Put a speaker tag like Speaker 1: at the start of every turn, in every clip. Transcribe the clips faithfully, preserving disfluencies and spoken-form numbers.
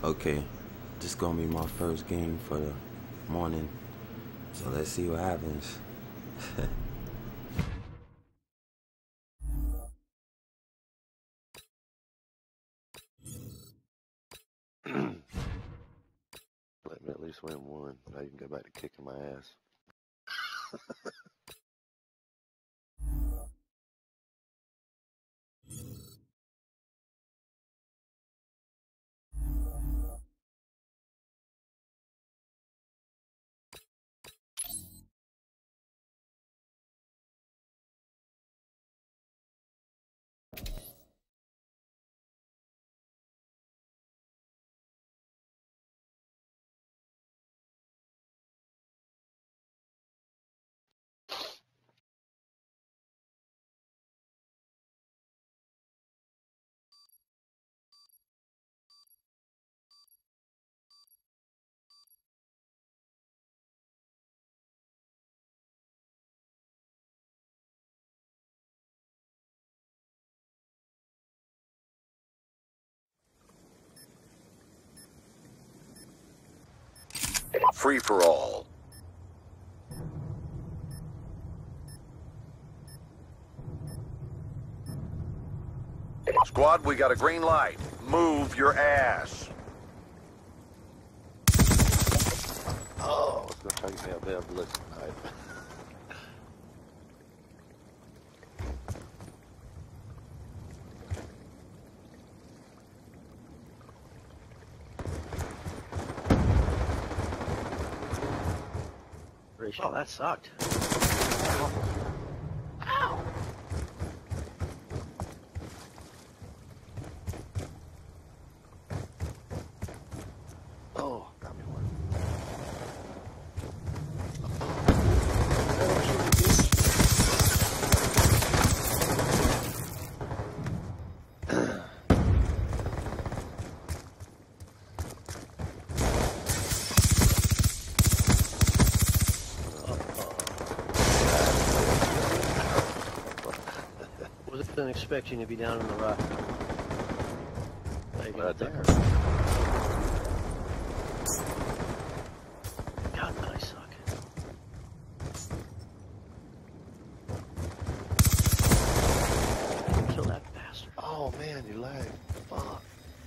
Speaker 1: Okay, this is gonna be my first game for the morning, so let's see what happens.
Speaker 2: Let me at least win one. Now you can go back to kicking my ass.
Speaker 3: Free for all. Squad, we got a green light. Move your ass.
Speaker 2: Oh, I was gonna try to get me out there to listen tonight.
Speaker 4: Oh, that sucked. Ow!
Speaker 2: Oh, got me one.
Speaker 4: Wasn't expecting to be down in the rock. Like
Speaker 2: Right there.
Speaker 4: God, I suck. Kill that bastard.
Speaker 2: Oh man, you lag. Fuck.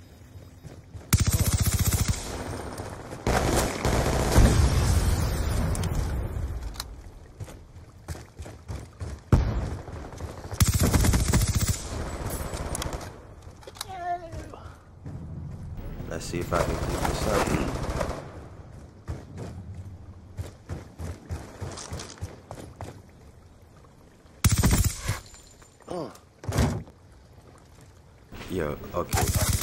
Speaker 1: Let's see if I can keep this up.
Speaker 2: Oh.
Speaker 1: Yo, okay.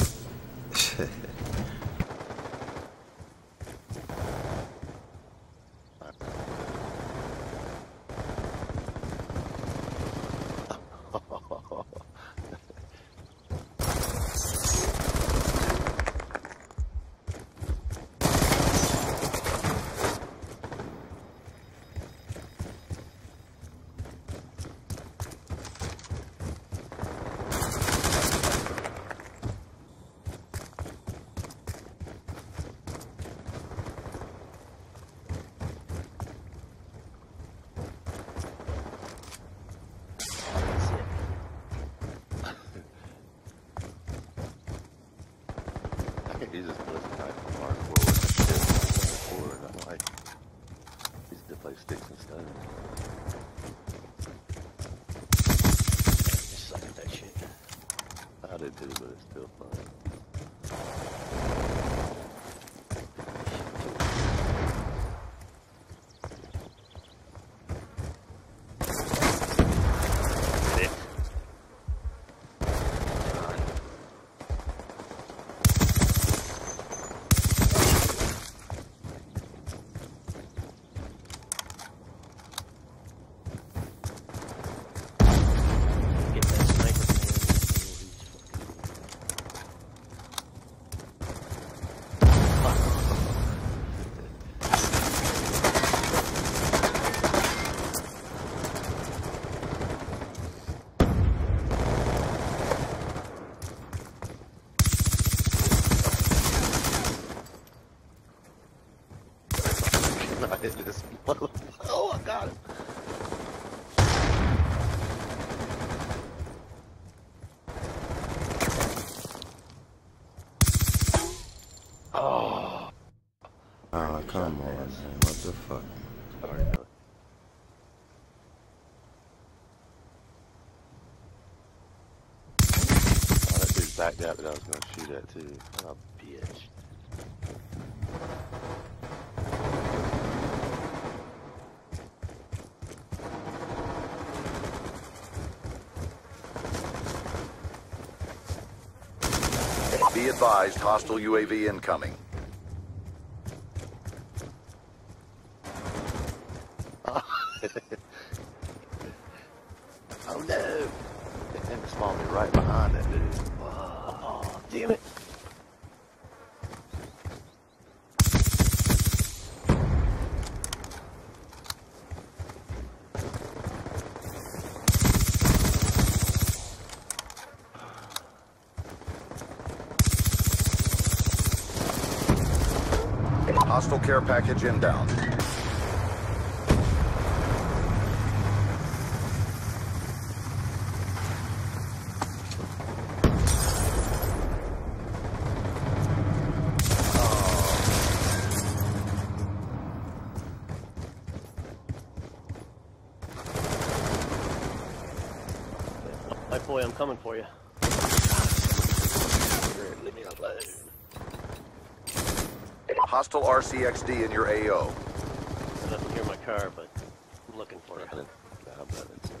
Speaker 2: He's just put some type of hardcore with the shit before, and I'm like, he's to play sticks and stones.
Speaker 4: I suck at that shit.
Speaker 2: I did too, but it's still fun. this mother. Oh, I got it. Oh.
Speaker 1: Oh, come on, man. What the fuck?
Speaker 2: Sorry, no. Oh, that dude backed out that I was going to shoot at, too. Oh, bitch.
Speaker 3: Be advised, hostile U A V incoming.
Speaker 2: Oh no! That thing spawned me right behind that dude.
Speaker 4: Oh, damn it.
Speaker 3: Hostile care package inbound.
Speaker 4: My boy, I'm coming for you.
Speaker 2: Leave me alone.
Speaker 3: Hostile R C X D in your A O.
Speaker 4: I doesn't hear my car, but I'm looking for you.
Speaker 2: I'm not inside.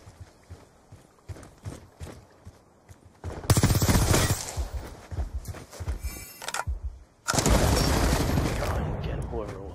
Speaker 4: God, get him, whoever it was.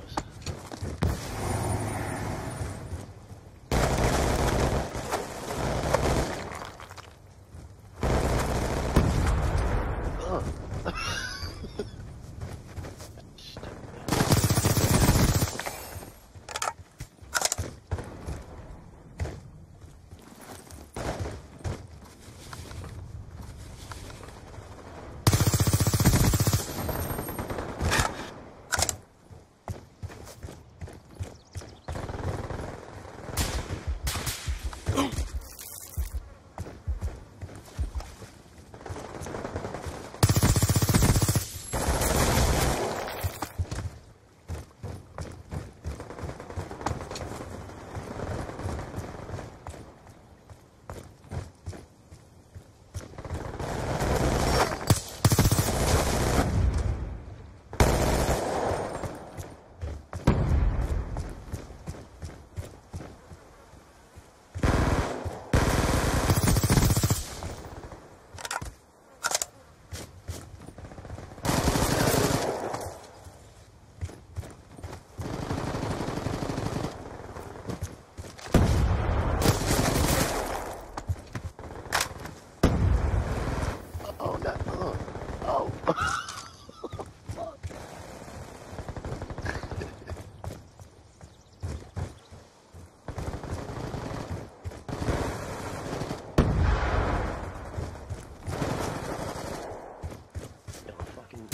Speaker 2: Oh, no. Oh. Oh.
Speaker 4: Fucking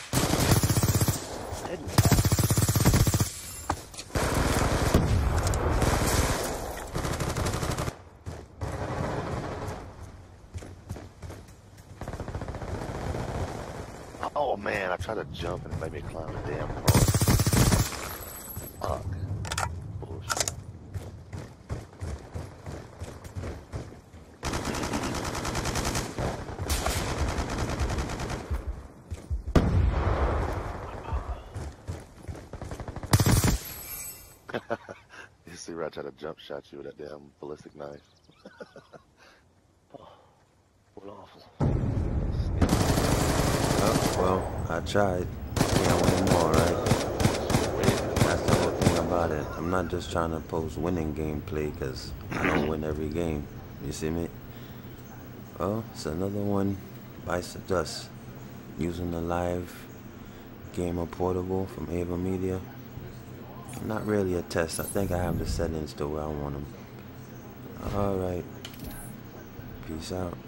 Speaker 4: dead.
Speaker 2: Oh man, I tried to jump and it made me climb the damn part. Fuck. Bullshit. You see where I tried to jump shot you with that damn ballistic knife?
Speaker 4: Oh, what awful.
Speaker 1: Oh, well, I tried. Can't win more, right? That's the whole thing about it. I'm not just trying to post winning gameplay because I don't win every game. You see me? Well, it's another one bites the dust. Using the live gamer portable from Ava Media. Not really a test. I think I have the settings to where I want them. Alright. Peace out.